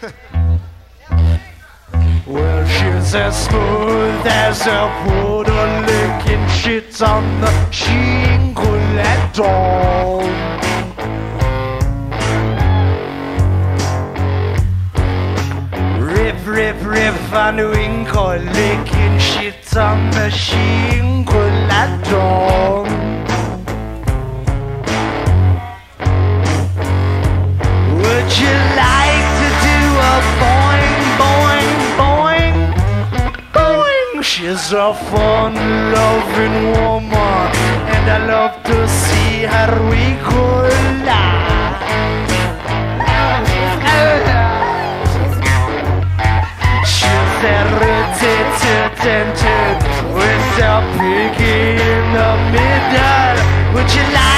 Well, she's as smooth as a poodle licking shit on the shingle at dawn. Rip, rip, rip on the winkle licking shit on the shingle at dawn. Would you like to do a boing, boing, boing, boing? She's a fun-loving woman, and I love to see her wiggle. She's a tit-tit-tit with a piggy in the middle. Would you like